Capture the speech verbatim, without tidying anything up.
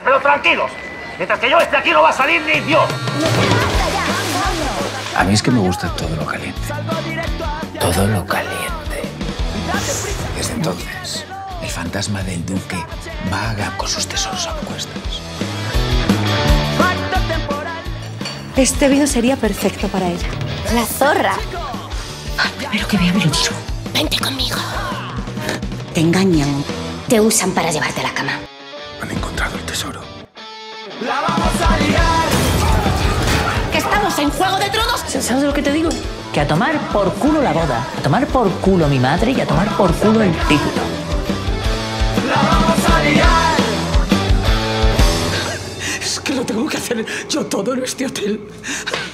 Pero tranquilos, mientras que yo esté aquí no va a salir ni Dios. A mí es que me gusta todo lo caliente. Todo lo caliente. Desde entonces, el fantasma del duque vaga con sus tesoros a cuestas. Este vino sería perfecto para ella. La zorra. Al primero que vea me lo digo. Vente conmigo. Te engañan. Te usan para llevarte a la cama. Han encontrado el tesoro. ¿Que estamos en Juego de Tronos? ¿Sabes lo que te digo? Que a tomar por culo la boda, a tomar por culo mi madre y a tomar por culo el título. Es que lo tengo que hacer yo todo en este hotel.